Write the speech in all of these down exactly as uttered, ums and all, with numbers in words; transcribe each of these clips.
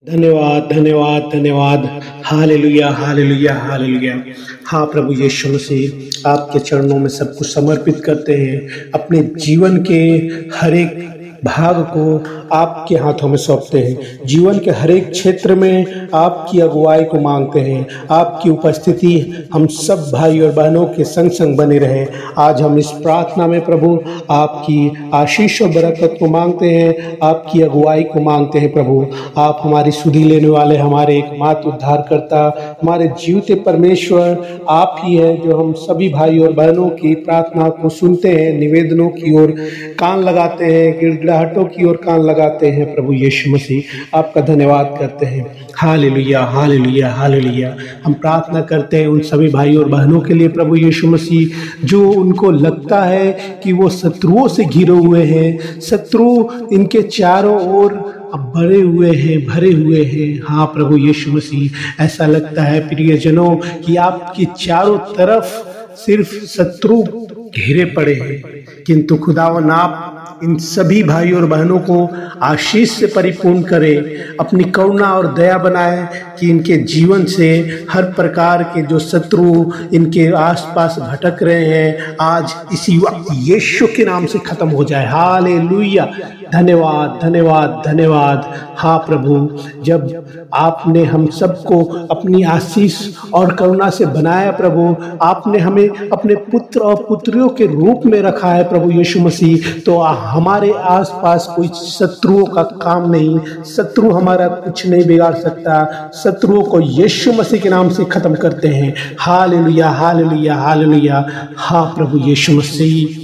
धन्यवाद धन्यवाद धन्यवाद। हालेलुया हालेलुया हालेलुया। हाँ प्रभु यीशु मसीह, आपके चरणों में सब कुछ समर्पित करते हैं। अपने जीवन के हर एक भाग को आपके हाथों में सौंपते हैं। जीवन के हर एक क्षेत्र में आपकी अगुवाई को मांगते हैं। आपकी उपस्थिति हम सब भाई और बहनों के संग संग बने रहे। आज हम इस प्रार्थना में प्रभु आपकी आशीष और बरकत को मांगते हैं, आपकी अगुवाई को मांगते हैं। प्रभु आप हमारी सुधि लेने वाले, हमारे एकमात्र उद्धारकर्ता, हमारे जीवते परमेश्वर आप ही हैं, जो हम सभी भाई और बहनों की प्रार्थना को सुनते हैं, निवेदनों की ओर कान लगाते हैं, गिड़गिड़ाहटों की ओर कान लगाते हैं। प्रभु यीशु मसीह आपका धन्यवाद करते हैं। हालेलुया हालेलुया हालेलुया। हम प्रार्थना करते हैं उन सभी भाई और बहनों के लिए प्रभु यीशु मसीह, जो उनको लगता है कि वो शत्रुओं से घिरे हुए हैं, शत्रु इनके चारों ओर अब भरे हुए हैं भरे हुए हैं। हाँ प्रभु यीशु मसीह, ऐसा लगता है प्रियजनों कि आपकी चारों तरफ सिर्फ शत्रु घेरे पड़े हैं, किंतु खुदावन आप इन सभी भाई और बहनों को आशीष से परिपूर्ण करें, अपनी करुणा और दया बनाए कि इनके जीवन से हर प्रकार के जो शत्रु इनके आसपास भटक रहे हैं, आज इसी वक्त यीशु के नाम से खत्म हो जाए। हालेलुया। धन्यवाद धन्यवाद धन्यवाद। हाँ प्रभु, जब आपने हम सबको अपनी आशीष और करुणा से बनाया प्रभु, आपने हमें अपने पुत्र और पुत्रियों के रूप में रखा है प्रभु यीशु मसीह, तो हमारे आसपास कोई शत्रुओं का काम नहीं, शत्रु हमारा कुछ नहीं बिगाड़ सकता। शत्रुओं को यीशु मसीह के नाम से खत्म करते हैं। हालेलुया हालेलुया हालेलुया। हाँ प्रभु यीशु मसीह,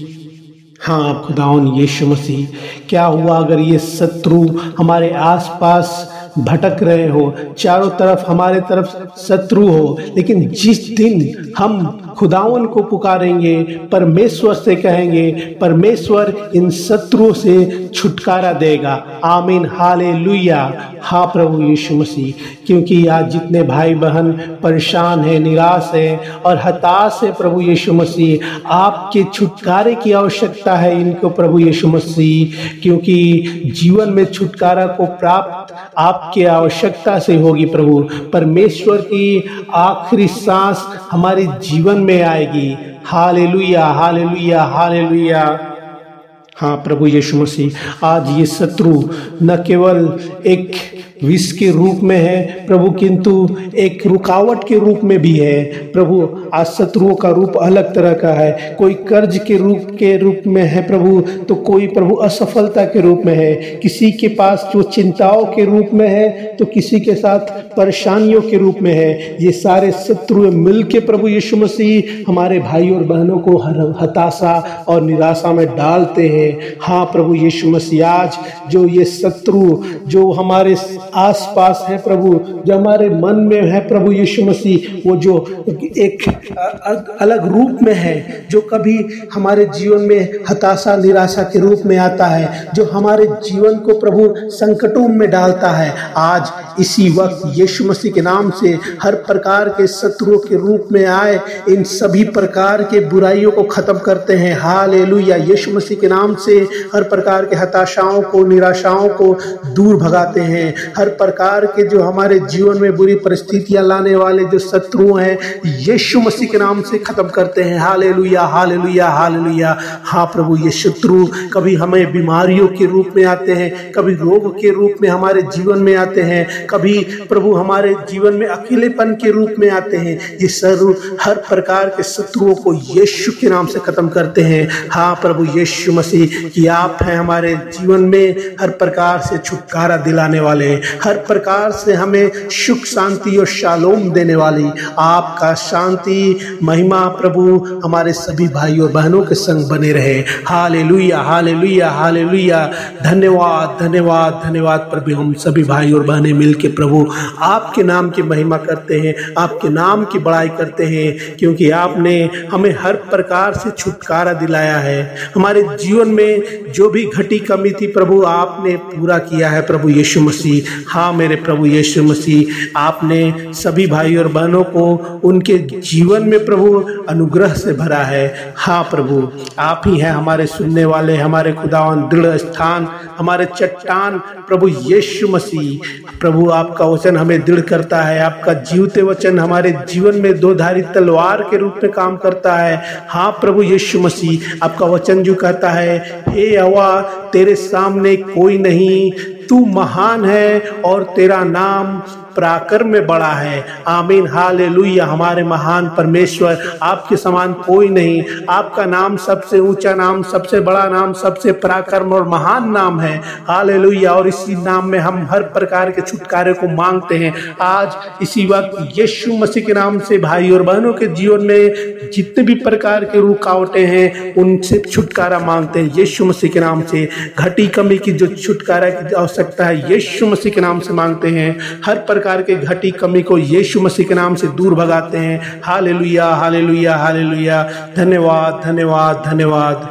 हाँ खुदावन यीशु मसीह, क्या हुआ अगर ये शत्रु हमारे आसपास भटक रहे हो, चारों तरफ हमारे तरफ शत्रु हो, लेकिन जिस दिन हम खुदावन को पुकारेंगे, परमेश्वर से कहेंगे, परमेश्वर इन शत्रुओं से छुटकारा देगा। आमीन हालेलुया। हाँ प्रभु यीशु मसीह, क्योंकि आज जितने भाई बहन परेशान हैं, निराश हैं और हताश है प्रभु यीशु मसीह, आपके छुटकारे की आवश्यकता है इनको प्रभु यीशु मसीह, क्योंकि जीवन में छुटकारा को प्राप्त आपके आवश्यकता से होगी प्रभु। परमेश्वर की आखिरी सांस हमारे जीवन में आएगी। हालेलुया हालेलुया हालेलुया। हाँ प्रभु यीशु मसीह, आज ये शत्रु न केवल एक विष के रूप में है प्रभु, किंतु एक रुकावट के रूप में भी है प्रभु। आज शत्रुओं का रूप अलग तरह का है, कोई कर्ज के रूप के रूप में है प्रभु, तो कोई प्रभु असफलता के रूप में है, किसी के पास जो चिंताओं के रूप में है, तो किसी के साथ परेशानियों के रूप में है। ये सारे शत्रु मिल के प्रभु यीशु मसीह हमारे भाई और बहनों को हताशा और निराशा में डालते हैं। हाँ प्रभु यीशु मसीह, आज जो ये शत्रु जो हमारे आसपास है प्रभु, जो हमारे मन में है प्रभु यीशु मसीह, वो जो एक अलग रूप में है, जो कभी हमारे जीवन में हताशा निराशा के रूप में आता है, जो हमारे जीवन को प्रभु संकटों में डालता है, आज इसी वक्त यीशु मसीह के नाम से हर प्रकार के शत्रुओं के रूप में आए इन सभी प्रकार के बुराइयों को खत्म करते हैं। हालेलुया। यीशु मसीह के नाम से हर प्रकार के हताशाओं को, निराशाओं को दूर भगाते हैं। हर प्रकार के जो हमारे जीवन में बुरी परिस्थितियां लाने वाले जो शत्रु हैं, यीशु मसीह के नाम से खत्म करते हैं। हालेलुया हालेलुया हालेलुया। हाँ प्रभु, ये शत्रु कभी हमें बीमारियों के रूप में आते हैं, कभी रोग के रूप में हमारे जीवन में आते हैं, कभी प्रभु हमारे जीवन में अकेलेपन के रूप में आते हैं। ये सर्व हर प्रकार के शत्रुओं को यीशु के नाम से खत्म करते हैं। हाँ प्रभु यीशु मसीह, कि आप हैं हमारे जीवन में हर प्रकार से छुटकारा दिलाने वाले, हर प्रकार से हमें सुख शांति और शालोम देने वाली। आपका शांति महिमा प्रभु हमारे सभी भाई और बहनों के संग बने रहे। हालेलुया हालेलुया हालेलुया। धन्यवाद धन्यवाद धन्यवाद प्रभु। हम सभी भाई और बहनें मिलके प्रभु आपके नाम की महिमा करते हैं, आपके नाम की बड़ाई करते हैं, क्योंकि आपने हमें हर प्रकार से छुटकारा दिलाया है। हमारे जीवन में जो भी घटी कमी थी प्रभु, आपने पूरा किया है प्रभु यीशु मसीह। हाँ मेरे प्रभु यीशु मसीह, आपने सभी भाई और बहनों को उनके जीवन में प्रभु अनुग्रह से भरा है। हाँ प्रभु, आप ही हैं हमारे सुनने वाले, हमारे खुदावन दृढ़ स्थान, हमारे चट्टान प्रभु यीशु मसीह। प्रभु आपका वचन हमें दृढ़ करता है, आपका जीवते वचन हमारे जीवन में दो धारी तलवार के रूप में काम करता है। हाँ प्रभु यीशु मसीह, आपका वचन जो कहता है, हे यहोवा तेरे सामने कोई नहीं, तू महान है और तेरा नाम पराक्रम में बड़ा है। आमीन, हालेलुया। हमारे महान परमेश्वर, आपके समान कोई नहीं। आपका नाम सबसे ऊंचा नाम, सबसे बड़ा नाम, सबसे पराक्रम और महान नाम है। हालेलुया। और इसी नाम में हम हर प्रकार के छुटकारे को मांगते हैं। आज इसी वक्त यीशु मसीह के नाम से भाई और बहनों के जीवन में जितने भी प्रकार के रुकावटें हैं उनसे छुटकारा मांगते हैं यीशु मसीह के नाम से। घटी कमी की जो छुटकारा की आवश्यकता है यीशु मसीह के नाम से मांगते हैं। हर प्रकार के घटी कमी को यीशु मसीह के नाम से दूर भगाते हैं। हालेलुया, हालेलुया, हालेलुया। धन्यवाद, धन्यवाद, धन्यवाद।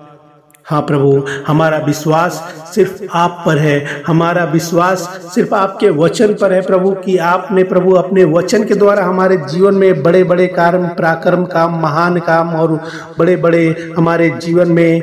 हाँ प्रभु, हमारा विश्वास सिर्फ आप पर है, हमारा विश्वास सिर्फ आपके वचन पर है प्रभु, कि आपने प्रभु अपने वचन के द्वारा हमारे जीवन में बड़े बड़े काम, पराक्रम काम, महान काम और बड़े बड़े हमारे जीवन में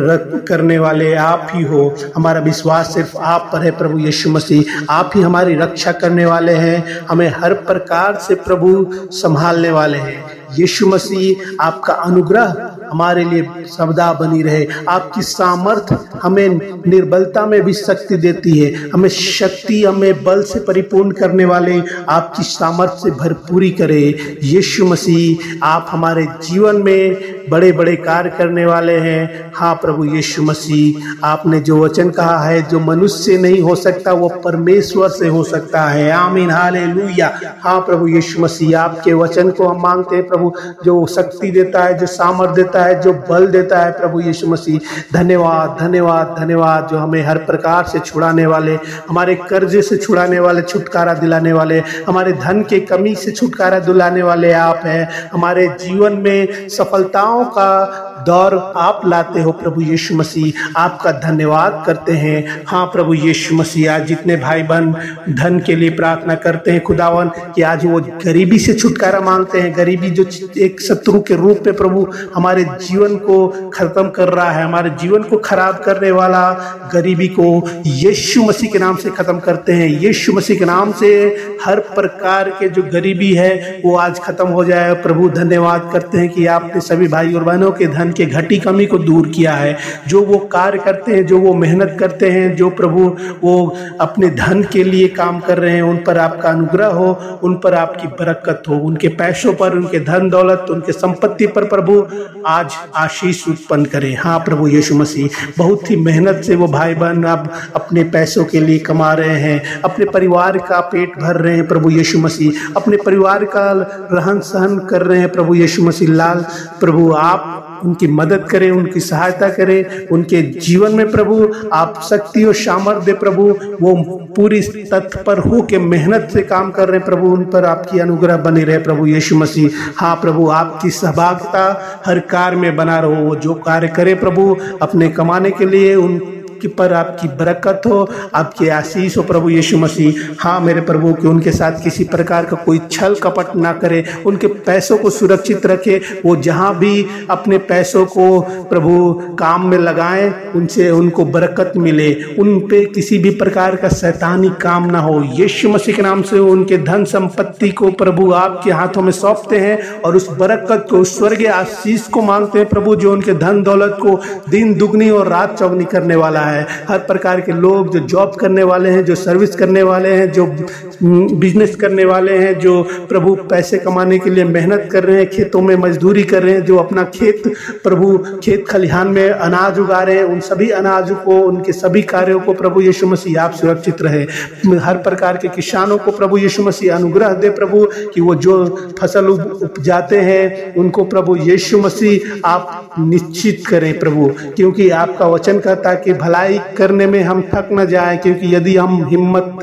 करने वाले आप ही हो। हमारा विश्वास सिर्फ आप पर है प्रभु यीशु मसीह। आप ही हमारी रक्षा करने वाले हैं, हमें हर प्रकार से प्रभु संभालने वाले हैं। यीशु मसीह, आपका अनुग्रह हमारे लिए सदा बनी रहे। आपकी सामर्थ हमें निर्बलता में भी शक्ति देती है। हमें शक्ति, हमें बल से परिपूर्ण करने वाले आपकी सामर्थ से भरपूरी करे। यीशु मसीह, आप हमारे जीवन में बड़े बड़े कार्य करने वाले हैं। हाँ प्रभु यीशु मसीह, आपने जो वचन कहा है, जो मनुष्य से नहीं हो सकता वो परमेश्वर से हो सकता है। आमीन, हालेलुया। हाँ प्रभु यीशु मसीह, आपके वचन को हम मांगते हैं प्रभु, जो शक्ति देता है, जो सामर्थ देता है, जो बल देता है प्रभु यीशु मसीह। धन्यवाद, धन्यवाद, धन्यवाद। जो हमें हर प्रकार से छुड़ाने वाले, हमारे कर्जे से छुड़ाने वाले, छुटकारा दिलाने वाले, हमारे धन के कमी से छुटकारा दिलाने वाले आप हैं। हमारे जीवन में सफलताओं का दौर आप लाते हो प्रभु यीशु मसीह। आपका धन्यवाद करते हैं। हाँ प्रभु यीशु मसीह, आज जितने भाई बहन धन के लिए प्रार्थना करते हैं खुदावन, कि आज वो गरीबी से छुटकारा मांगते हैं। गरीबी जो एक शत्रु के रूप में प्रभु हमारे जीवन को खत्म कर रहा है, हमारे जीवन को खराब करने वाला गरीबी को यीशु मसीह के नाम से खत्म करते हैं। यीशु मसीह के नाम से हर प्रकार के जो गरीबी है वो आज खत्म हो जाए। प्रभु धन्यवाद करते हैं कि आपने सभी भाई और बहनों के धन के घटी कमी को दूर किया है। जो वो कार्य करते हैं, जो वो मेहनत करते हैं, जो प्रभु वो अपने धन के लिए काम कर रहे हैं, उन पर आपका अनुग्रह हो, उन पर आपकी बरकत हो, उनके पैसों पर, उनके धन दौलत, उनके संपत्ति पर प्रभु आज आशीष उत्पन्न करें। हाँ प्रभु यीशु मसीह, बहुत ही मेहनत से वो भाई बहन अब अपने पैसों के लिए कमा रहे हैं, अपने परिवार का पेट भर रहे हैं प्रभु यीशु मसीह, अपने परिवार का रहन सहन कर रहे हैं प्रभु यीशु मसीह। लाल प्रभु, आप उनकी मदद करें, उनकी सहायता करें, उनके जीवन में प्रभु आप शक्ति और सामर्थ्य दे प्रभु। वो पूरी तत्पर हो के मेहनत से काम कर रहे हैं प्रभु, उन पर आपकी अनुग्रह बनी रहे प्रभु यीशु मसीह। हाँ प्रभु, आपकी सहभागिता हर कार्य में बना रहो। वो जो कार्य करे प्रभु अपने कमाने के लिए, उन कि पर आपकी बरकत हो, आपकी आशीष हो प्रभु यीशु मसीह। हाँ मेरे प्रभु, कि उनके साथ किसी प्रकार का कोई छल कपट ना करे, उनके पैसों को सुरक्षित रखे। वो जहाँ भी अपने पैसों को प्रभु काम में लगाएं, उनसे उनको बरकत मिले, उन पे किसी भी प्रकार का शैतानी काम ना हो। यीशु मसीह के नाम से उनके धन संपत्ति को प्रभु आपके हाथों में सौंपते हैं और उस बरकत को, उस स्वर्गीय आशीष को मांगते हैं प्रभु, जो उनके धन दौलत को दिन दुगनी और रात चौगनी करने वाला है। हर प्रकार के लोग जो जॉब करने वाले हैं, जो सर्विस करने वाले हैं, जो बिजनेस करने वाले हैं, जो प्रभु पैसे कमाने के लिए मेहनत कर रहे हैं, खेतों में मजदूरी कर रहे हैं, जो अपना खेत प्रभु खेत खलिहान में अनाज उगा रहे हैं, उन सभी अनाज को, उनके सभी कार्यों को प्रभु यीशु मसीह आप सुरक्षित रहे। हर प्रकार के किसानों को प्रभु यीशु मसीह अनुग्रह दे प्रभु, कि वो जो फसल उपजाते हैं उनको प्रभु यीशु मसीह आप निश्चित करें प्रभु, क्योंकि आपका वचन कहता है कि भलाई करने में हम थक न जाए, क्योंकि यदि हम हिम्मत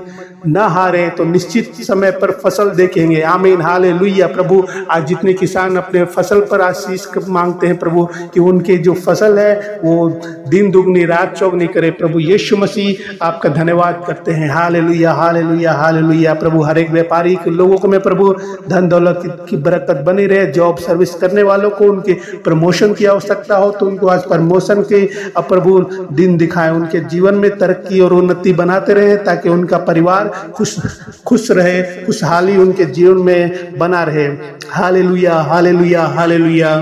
न हारे तो निश्चित समय पर फसल देखेंगे। आमीन, हालेलुया। प्रभु आज जितने किसान अपने फसल पर आशीष मांगते हैं प्रभु कि उनके जो फसल है वो दिन दुगनी रात चौगनी करे। प्रभु यीशु मसीह आपका धन्यवाद करते हैं। हालेलुया, हालेलुया, हालेलुया। प्रभु हर एक व्यापारी के लोगों को मैं प्रभु धन दौलत की बरकत बनी रहे। जॉब सर्विस करने वालों को उनके प्रमोशन की आवश्यकता हो तो उनको आज प्रमोशन के प्रभु दिन दिखाए, उनके जीवन में तरक्की और उन्नति बनाते रहे ताकि उनका परिवार खुश खुश रहे, खुशहाली उनके जीवन में बना रहे। हालेलुया, हालेलुया, हालेलुया।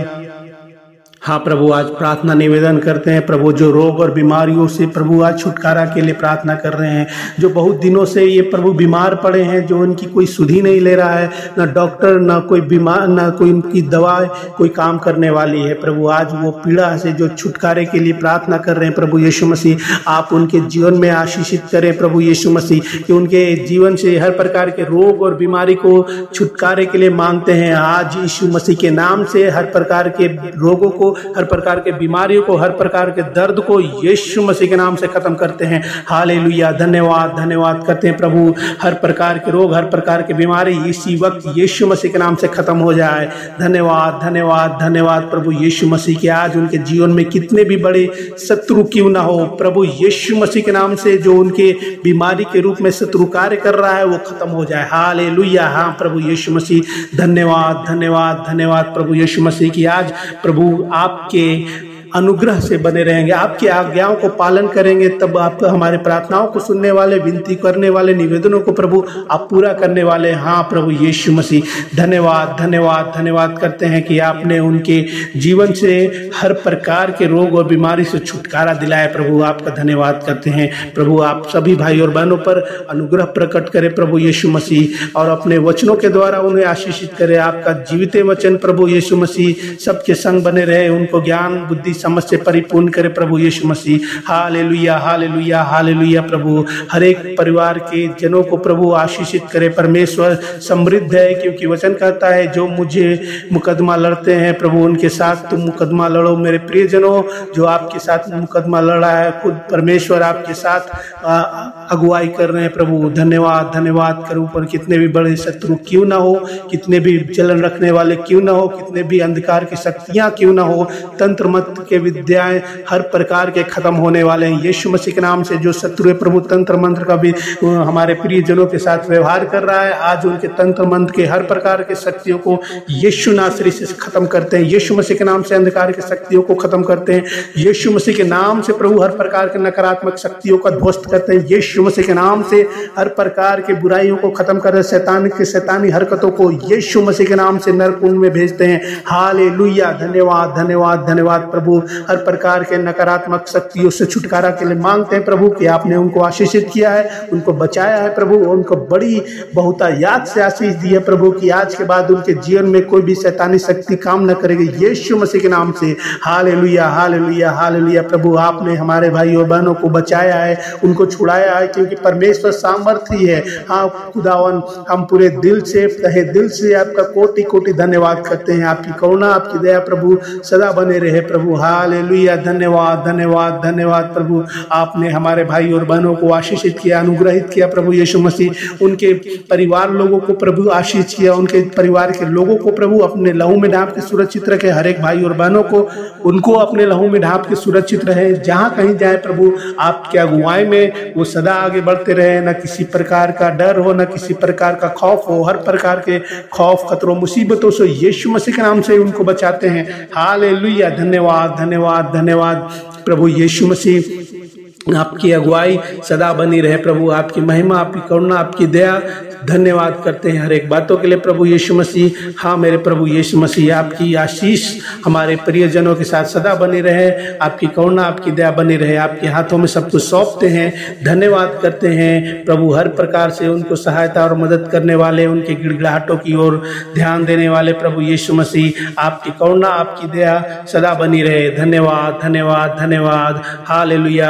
हाँ प्रभु, आज प्रार्थना निवेदन करते हैं प्रभु, जो रोग और बीमारियों से प्रभु आज छुटकारा के लिए प्रार्थना कर रहे हैं, जो बहुत दिनों से ये प्रभु बीमार पड़े हैं, जो उनकी कोई सुधि नहीं ले रहा है, ना डॉक्टर ना कोई बीमार ना कोई उनकी दवा कोई काम करने वाली है प्रभु। आज वो पीड़ा से जो छुटकारे के लिए प्रार्थना कर रहे हैं प्रभु यीशु मसीह, आप उनके जीवन में आशीषित करें प्रभु यीशु मसीह, कि उनके जीवन से हर प्रकार के रोग और बीमारी को छुटकारे के लिए मांगते हैं। आज यीशु मसीह के नाम से हर प्रकार के रोगों को, हर प्रकार के बीमारियों को, हर प्रकार के दर्द को यीशु मसीह के नाम से खत्म करते हैं। हालेलुया, धन्यवाद धन्यवाद करते हैं प्रभु। हर प्रकार के रोग, हर प्रकार की बीमारी इसी वक्त यीशु मसीह के नाम से खत्म हो जाए। धन्यवाद धन्यवाद धन्यवाद प्रभु यीशु मसीह के। आज उनके जीवन में कितने भी बड़े शत्रु क्यों ना हो प्रभु यीशु मसीह के नाम से जो उनके बीमारी के रूप में शत्रु कार्य कर रहा है वो खत्म हो जाए। हालेलुया। हाँ प्रभु यीशु मसीह, धन्यवाद धन्यवाद धन्यवाद प्रभु यीशु मसीह की। आज प्रभु आपके अनुग्रह से बने रहेंगे, आपकी आज्ञाओं को पालन करेंगे, तब आप हमारे प्रार्थनाओं को सुनने वाले, विनती करने वाले, निवेदनों को प्रभु आप पूरा करने वाले। हाँ प्रभु यीशु मसीह, धन्यवाद धन्यवाद धन्यवाद करते हैं कि आपने उनके जीवन से हर प्रकार के रोग और बीमारी से छुटकारा दिलाया प्रभु। आपका धन्यवाद करते हैं प्रभु। आप सभी भाई और बहनों पर अनुग्रह प्रकट करें प्रभु यीशु मसीह, और अपने वचनों के द्वारा उन्हें आशीषित करें। आपका जीवित वचन प्रभु यीशु मसीह सबके संग बने रहे, उनको ज्ञान बुद्धि समझ से परिपूर्ण करे प्रभु यीशु मसीह। हालेलुया, हालेलुया, हालेलुया। प्रभु हर एक परिवार के जनों को प्रभु आशीषित करे। परमेश्वर समृद्ध है, क्योंकि वचन कहता है जो मुझे मुकदमा लड़ते हैं प्रभु उनके साथ तुम मुकदमा लड़ो। मेरे प्रियजनों, जो आपके साथ मुकदमा लड़ रहा है, खुद परमेश्वर आपके साथ अगुवाई कर रहे हैं प्रभु। धन्यवाद धन्यवाद करूँ। पर कितने भी बड़े शत्रु क्यों ना हो, कितने भी जलन रखने वाले क्यों ना हो, कितने भी अंधकार की शक्तियां क्यों ना हो, तंत्र मंत्र के विद्याएं हर प्रकार के खत्म होने वाले हैं यीशु मसीह के नाम से। जो शत्रु है प्रभु तंत्र मंत्र का भी हमारे प्रियजनों के साथ व्यवहार कर रहा है, आज उनके तंत्र मंत्र के हर प्रकार के शक्तियों को यीशु नासरी से खत्म करते हैं। यीशु मसीह के नाम से अंधकार की शक्तियों को खत्म करते हैं। यीशु मसीह के नाम से प्रभु हर प्रकार के नकारात्मक शक्तियों का ध्वस्त करते हैं। यीशु मसीह के नाम से हर प्रकार के बुराइयों को खत्म कर रहे, शैतान के शैतानी हरकतों को यीशु मसीह के नाम से नरकुंड में भेजते हैं। हालेलुया, धन्यवाद धन्यवाद धन्यवाद प्रभु। हर प्रकार के नकारात्मक शक्तियों से छुटकारा के लिए मांगते हैं प्रभु कि आपने उनको आशीषित किया है, उनको बचाया है प्रभु, उनको बड़ी बहुतायात से आशीष दी है प्रभु कि आज के बाद उनके जीवन में कोई भी शैतानी शक्ति काम न करेगी यीशु मसीह के नाम से। हालेलुया, हालेलुया, हालेलुया। प्रभु आपने हमारे भाई और बहनों को बचाया है, उनको छुड़ाया है, क्योंकि परमेश्वर सामर्थी है। हाँ खुदावन, हम पूरे दिल से, तहे दिल से आपका कोटि कोटि धन्यवाद करते हैं। आपकी करुणा, आपकी दया प्रभु सदा बने रहे प्रभु। हालेलुया, धन्यवाद धन्यवाद धन्यवाद प्रभु। आपने हमारे भाई और बहनों को आशीषित किया, अनुग्रहित किया प्रभु यीशु मसीह। उनके परिवार लोगों को प्रभु आशीष किया, उनके परिवार के लोगों को प्रभु अपने लहू में ढांप के सुरक्षित रखे। हर एक भाई और बहनों को उनको अपने लहू में ढांप के सुरक्षित रहे। जहां कहीं जाए प्रभु आपके अगुवाई में वो सदा आगे बढ़ते रहे। न किसी प्रकार का डर हो, न किसी प्रकार का खौफ हो। हर प्रकार के खौफ, खतरों, मुसीबतों से यीशु मसीह के नाम से उनको बचाते हैं। हालेलुया, धन्यवाद धन्यवाद धन्यवाद प्रभु यीशु मसीह। आपकी अगुवाई सदा बनी रहे प्रभु। आपकी महिमा, आपकी करुणा, आपकी दया धन्यवाद करते हैं हर एक बातों के लिए प्रभु यीशु मसीह। हाँ मेरे प्रभु यीशु मसीह, आपकी आशीष हमारे प्रियजनों के साथ सदा बनी रहे। आपकी करुणा, आपकी दया बनी रहे। आपके हाथों में सब कुछ सौंपते हैं, धन्यवाद करते हैं प्रभु। हर प्रकार से उनको सहायता और मदद करने वाले, उनके गिड़गिड़ाहटों की ओर ध्यान देने वाले प्रभु यीशु मसीह, आपकी करुणा, आपकी दया सदा बनी रहे। धन्यवाद धन्यवाद धन्यवाद। हालेलुया, हालेलुया।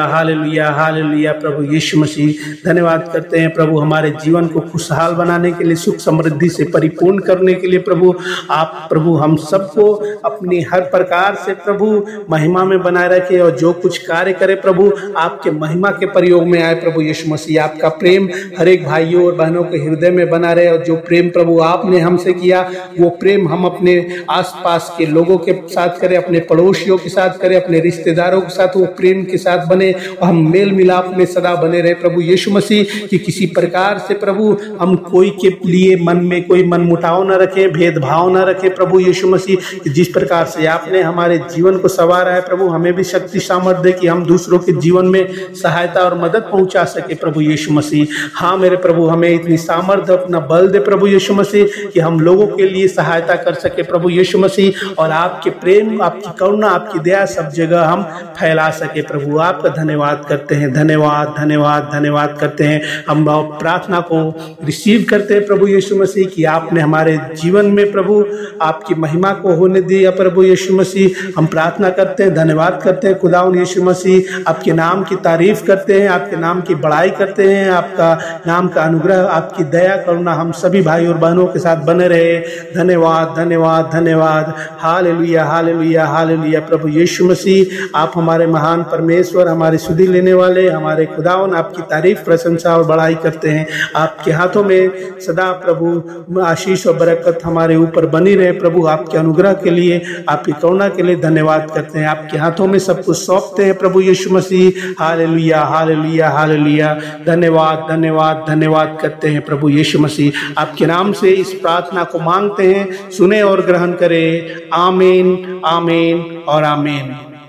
हालेलुया हालेलुया। प्रभु यीशु मसीह धन्यवाद करते हैं प्रभु, हमारे जीवन को खुशहाल बनाने के लिए, सुख समृद्धि से परिपूर्ण करने के लिए प्रभु आप प्रभु हम सबको अपनी हर प्रकार से प्रभु महिमा में बनाए रखे, और जो कुछ कार्य करे प्रभु आपके महिमा के प्रयोग में आए प्रभु यीशु मसीह। आपका प्रेम हर एक भाइयों और बहनों के हृदय में बना रहे, और जो प्रेम प्रभु आपने हमसे किया वो प्रेम हम अपने आसपास के लोगों के साथ करें, अपने पड़ोसियों के साथ करें, अपने रिश्तेदारों के साथ वो प्रेम के साथ बने, और हम मेल मिलाप में सदा बने रहे प्रभु यीशु मसीह। कि किसी प्रकार से प्रभु हम कोई के लिए मन में कोई मन मुटाव न रखें, भेदभाव न रखें प्रभु यीशु मसीह। जिस प्रकार से आपने हमारे जीवन को संवारा है प्रभु, हमें भी शक्ति सामर्थ्य दे कि हम दूसरों के जीवन में सहायता और मदद पहुंचा सके प्रभु यीशु मसीह। हाँ मेरे प्रभु, हमें इतनी सामर्थ्य अपना बल दे प्रभु यीशु मसीह कि हम लोगों के लिए सहायता कर सके प्रभु यीशु मसीह, और आपके प्रेम, आपकी करुणा, आपकी दया सब जगह हम फैला सके प्रभु। आपका धन्यवाद करते हैं, धन्यवाद धन्यवाद धन्यवाद करते हैं। हम प्रार्थना को रिसीव करते हैं प्रभु यीशु मसीह कि आपने हमारे जीवन में प्रभु आपकी महिमा को होने दिया प्रभु यीशु मसीह। हम प्रार्थना करते हैं, धन्यवाद करते हैं खुदावंद यीशु मसीह, आपके नाम की तारीफ करते हैं, आपके नाम की बड़ाई करते हैं। आपका नाम का अनुग्रह, आपकी दया करुणा हम सभी भाई और बहनों के साथ बने रहे। धन्यवाद धन्यवाद धन्यवाद। हालेलुया हालेलुया हालेलुया। प्रभु यीशु मसीह आप हमारे महान परमेश्वर, हमारी सुधि लेने वाले, हमारे खुदावन आपकी तारीफ, प्रशंसा और बड़ाई करते हैं। आपके हाथों में सदा प्रभु आशीष और बरकत हमारे ऊपर बनी रहे प्रभु। आपके अनुग्रह के लिए, आपकी करुणा के लिए धन्यवाद करते हैं। आपके हाथों में सब कुछ सौंपते हैं प्रभु यीशु मसीह। हालेलुया हालेलुया हालेलुया। धन्यवाद धन्यवाद धन्यवाद करते हैं प्रभु यीशु मसीह। आपके नाम से इस प्रार्थना को मांगते हैं, सुने और ग्रहण करें। आमीन आमीन और आमीन।